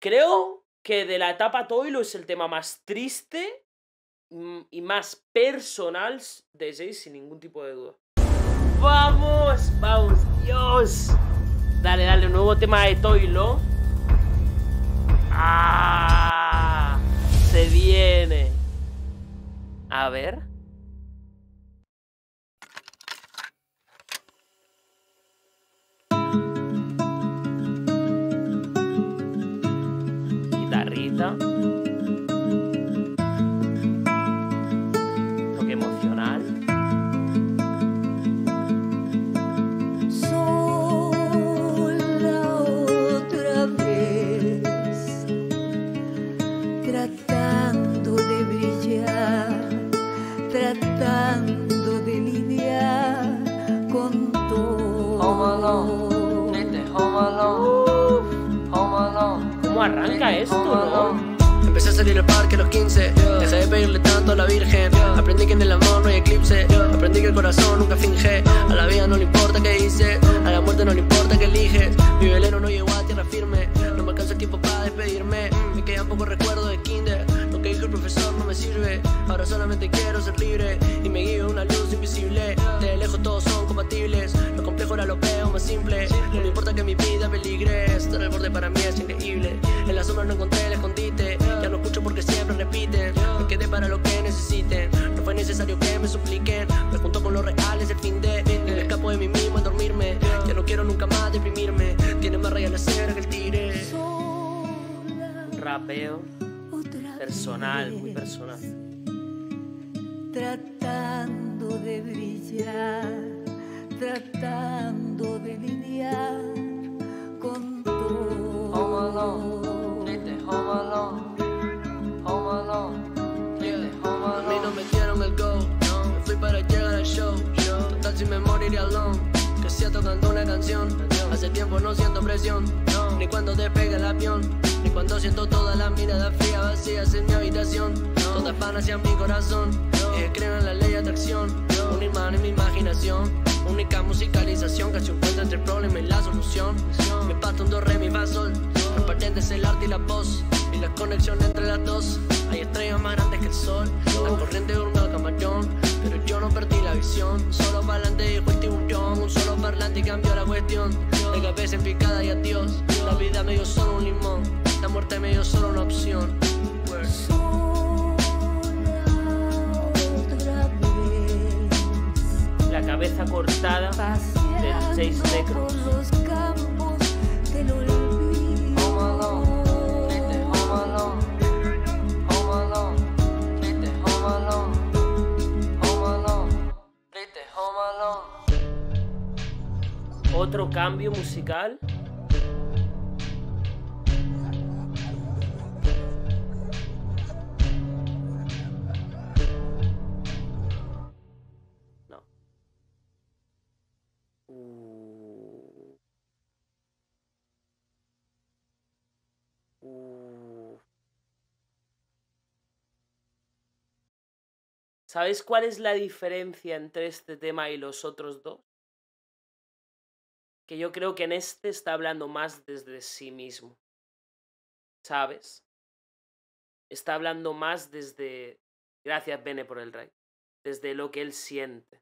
Creo que de la etapa Toilo es el tema más triste y más personal de Jay, sin ningún tipo de duda. ¡Vamos! ¡Vamos! ¡Dios! Dale, dale, un nuevo tema de Toilo. ¡Ah! Se viene. A ver. Guitarrita. Toque emocional. Sola otra vez, tratando de brillar, tratando de lidiar con todo. Home Alone, triste, Home Alone, Home Alone. ¿Cómo arranca esto, no? Empecé a salir al parque a los 15, dejé de pedirle tanto a la virgen. Aprendí que en el amor no hay eclipse, aprendí que el corazón nunca finge. A la vida no le importa qué hice, a la muerte no le importa qué eliges. Mi velero no llegó a tierra firme, no me alcanza el tiempo para despedirme. Me quedan pocos recuerdos de kinder, lo que dijo el profesor no me sirve. Ahora solamente quiero ser libre y me guío una luz invisible. De lejos todos son compatibles, lo complejo ahora lo veo más simple. No me importa que mi vida peligre, estar al borde para mí es increíble. En la sombra no encontré el escondite, ya no escucho porque siempre repiten. Me quedé para lo que necesiten, no fue necesario que me supliquen. Me junto con los reales el fin de, me escapo de mí mismo al dormirme. Ya no quiero nunca más deprimirme, tiene más raya la cera que el tigre. Un rapeo personal, muy personal. Tratando de brillar, tratando de lidiar con todo. Home Alone, triste, Home Alone, Home Alone, triste, Home Alone. A mí no me dieron el go, me fui para llegar al show. Total si me moriría alone, que sea tocando una canción. Hace tiempo no siento presión, ni cuando despega el avión, ni cuando siento todas las miradas frías vacías en mi habitación. Todas van hacia mi corazón, creo en la ley de atracción. Un imán en mi imaginación, única musicalización que se encuentra entre el problema y la solución. Me parto un do, re, mi, fa, sol. Transparente es el arte y la voz, y la conexión entre las dos. Hay estrellas más grandes que el sol, la corriente durmió al camaleón, pero yo no perdí la visión. Un solo parlante dijo el tiburón, un solo parlante y cambió la cuestión. De cabeza en picada y adiós, la vida me dio solo un limón, la muerte me dio solo una opción. La cabeza cortada del Chase Necro. Los campos del olvido. Home Alone, triste, Home Alone, Home Alone, triste, Home Alone, Home Alone, triste, Home Alone. Otro cambio musical. No. ¿Sabes cuál es la diferencia entre este tema y los otros dos? Que yo creo que en este está hablando más desde sí mismo. ¿Sabes? Está hablando más desde... Gracias, Bene, por el raid. Desde lo que él siente.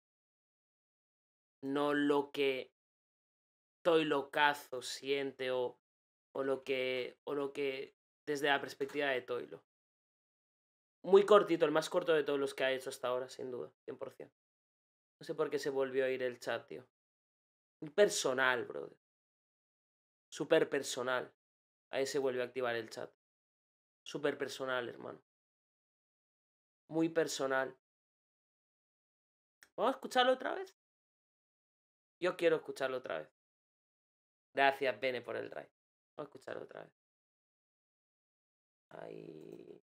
No lo que Toilo Cazo siente o lo que desde la perspectiva de Toilo. Muy cortito, el más corto de todos los que ha hecho hasta ahora, sin duda, 100%. No sé por qué se volvió a ir el chat, tío. Muy personal, brother. Súper personal. Ahí se vuelve a activar el chat. Súper personal, hermano. Muy personal. ¿Vamos a escucharlo otra vez? Yo quiero escucharlo otra vez. Gracias, Bene, por el raid. Vamos a escucharlo otra vez. Ahí.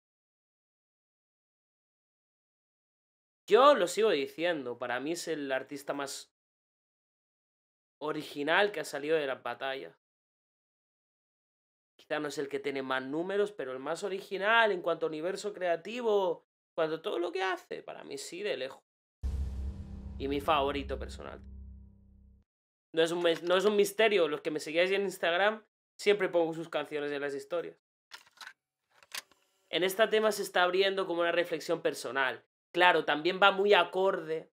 Yo lo sigo diciendo. Para mí es el artista más original que ha salido de las batallas. Quizá no es el que tiene más números, pero el más original en cuanto a universo creativo, cuando todo lo que hace, para mí sí, de lejos. Y mi favorito personal. No es un misterio. Los que me seguíais en Instagram, Siempre pongo sus canciones en las historias. En este tema se está abriendo como una reflexión personal. Claro, también va muy acorde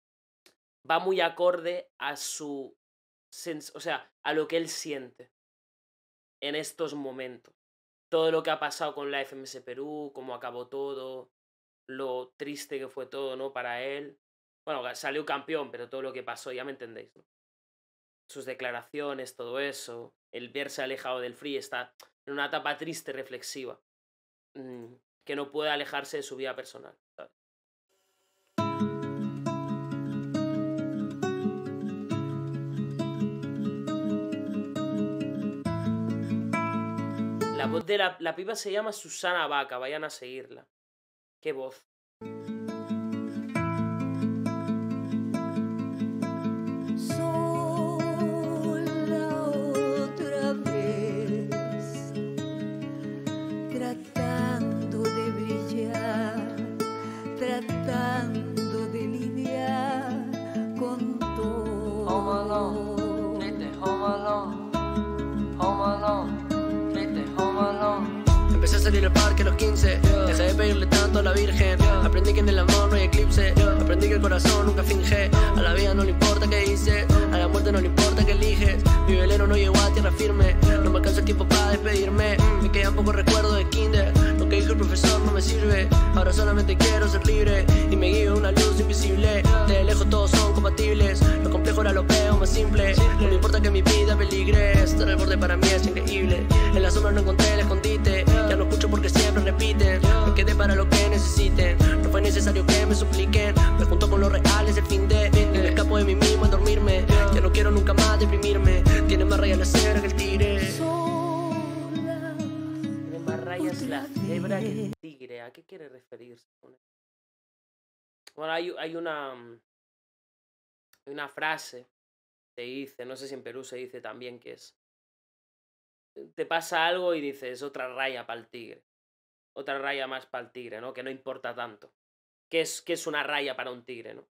a su... o sea, a lo que él siente en estos momentos. Todo lo que ha pasado con la FMS Perú, cómo acabó todo, lo triste que fue todo, ¿no? Para él. Bueno, salió campeón, pero todo lo que pasó, ya me entendéis, ¿no? Sus declaraciones, todo eso, el verse alejado del Free, está en una etapa triste, reflexiva, que no puede alejarse de su vida personal, ¿sabes? La voz de la piba se llama Susana Vaca, vayan a seguirla. Qué voz. Sola otra vez, tratando de brillar, tratando de lidiar con todo. Home Alone, viste, Home Alone, Home Alone, viste, Home Alone. Empecé a salir al parque a los 15, dejé de pedirle tanto a la Virgen. Aprendí que en el amor no hay eclipse, aprendí que el corazón nunca finge. A la vida no le importa qué hice, a la muerte no le importa qué eliges. Mi velero no llegó a tierra firme, no me alcanza el tiempo para despedirme. Me quedan pocos recuerdos de kinder, lo que dijo el profesor no me sirve. Ahora solamente quiero ser libre y me guío una luz invisible. De lejos todos son compatibles, lo complejo ahora lo veo más simple. No me importa que mi vida peligre, estar al borde para mí es increíble. En la sombra no encontré el escondite, ya no escucho porque siempre repiten. Me quedé para lo que necesiten, no fue necesario que me supliquen. Me junto con los reales el fin de, y me escapo de mí mismo en dormirme. Ya no quiero nunca más deprimirme, tiene más rayas la cebra que el tigre. Tiene más rayas la cebra que el tigre. ¿A qué quiere referirse con eso? Bueno, hay una frase que dice, no sé si en Perú se dice también, que es: te pasa algo y dices, otra raya para el tigre. Otra raya más para el tigre, ¿no? Que no importa tanto. ¿Qué es una raya para un tigre, no?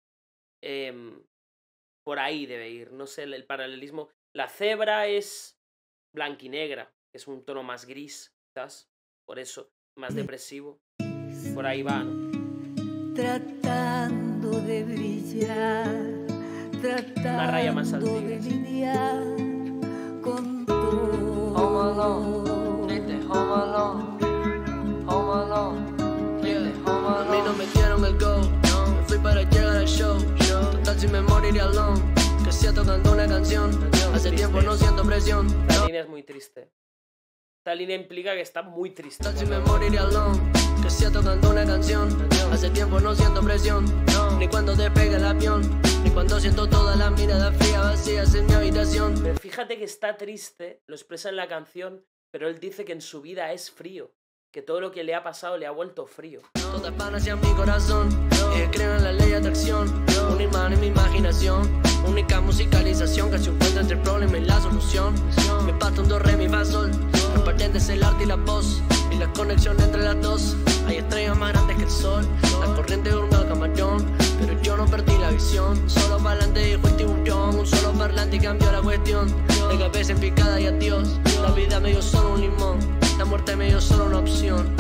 Por ahí debe ir. No sé, el paralelismo. La cebra es blanquinegra, que es un tono más gris, quizás. Por eso, más depresivo. Por ahí va, ¿no? Tratando de brillar, Una raya más al tratando de tigre. lidiar con todo. Home Alone, viste, Home Alone, Home Alone, viste, Home Alone. A mí no me dieron el go, me fui para llegar al show. Total si me moriría alone, que sea tocando una canción. Hace tiempo no siento presión. Esta línea es muy triste. Esta línea implica que está muy triste. Total si me moriría alone, que sea tocando una canción. Hace tiempo no siento presión, ni cuando despegue el avión, ni cuando siento todas las miradas frías vacías en mi habitación. Pero fíjate que está triste, lo expresa en la canción, pero él dice que en su vida es frío. Que todo lo que le ha pasado le ha vuelto frío. Todas van hacia mi corazón, creo en la ley de atracción. Un imán en mi imaginación, única musicalización que se encuentra entre el problema y la solución. Me parto un do, re, mi, fa, sol. Compartiendo es el arte y la voz, y la conexión entre las dos. Hay estrellas más grandes que el sol, la corriente durmió al camarón, pero yo no perdí la visión. Solo para adelante dijo el tiburón, un solo parlante y cambió la cuestión. De cabeza en picada y adiós, la vida me dio solo un limón, la muerte me dio solo una opción.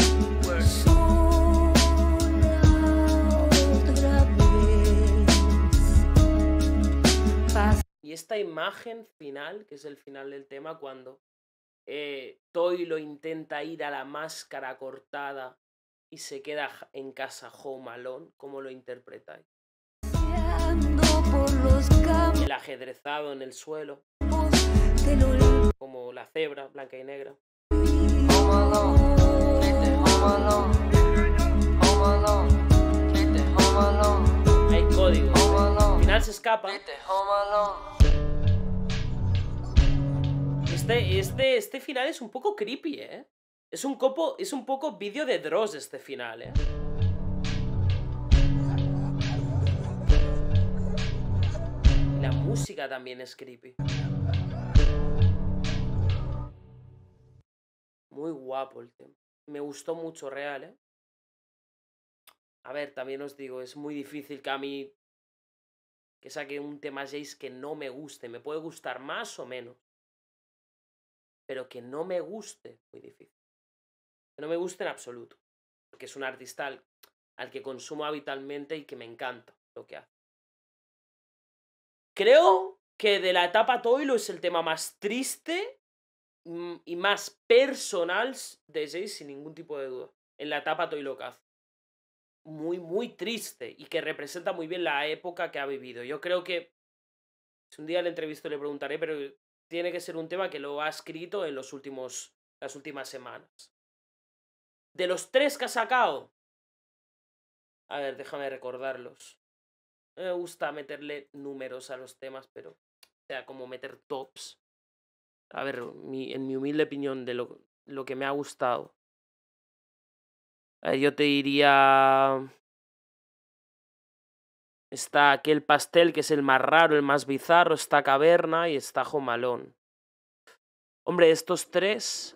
Y esta imagen final, que es el final del tema, cuando Toilo intenta ir a la máscara cortada y se queda en casa Home Alone, ¿cómo lo interpretáis? Por los campos El ajedrezado en el suelo, del olvido. como la cebra, blanca y negra. Home Alone, viste, Home Alone, Home Alone, viste, Home Alone, Hay código. Home Al Alone, final se escapa. viste, Home Alone. Este final es un poco creepy, ¿eh? Es un poco vídeo de Dross este final, ¿eh? Y la música también es creepy. Muy guapo el tema. Me gustó mucho, real, ¿eh? A ver, también os digo, es muy difícil que a mí que saque un tema Jace que no me guste. Me puede gustar más o menos. pero que no me guste, muy difícil. Que no me guste en absoluto. Porque es un artista al que consumo habitualmente y que me encanta lo que hace. Creo que de la etapa Toilo es el tema más triste y más personal de Jay, sin ningún tipo de duda. En la etapa Toilo que hace. Muy, muy triste y que representa muy bien la época que ha vivido. Yo creo que, si un día le entrevisto le preguntaré, pero tiene que ser un tema que lo ha escrito en las últimas semanas. De los 3 que ha sacado, a ver, déjame recordarlos. No me gusta meterle números a los temas, pero, o sea, como meter tops. A ver, en mi humilde opinión de lo que me ha gustado. A ver, yo te diría... Está aquel pastel que es el más raro, el más bizarro, está Caverna y está Home Alone. Hombre, estos 3...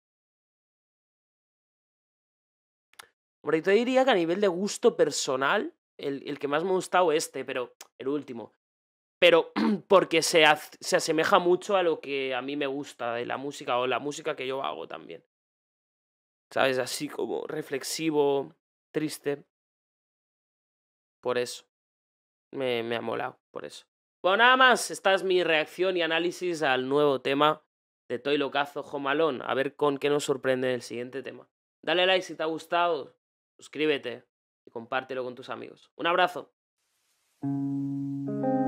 Hombre, yo te diría que a nivel de gusto personal, el que más me ha gustado pero el último. Pero porque se asemeja mucho a lo que a mí me gusta de la música o la música que yo hago también. ¿Sabes? Así como reflexivo, triste. Por eso. Me ha molado, por eso. Bueno, nada más. Esta es mi reacción y análisis al nuevo tema de Toy Locazo Home Alone. A ver con qué nos sorprende el siguiente tema. Dale like si te ha gustado. Suscríbete y compártelo con tus amigos. Un abrazo.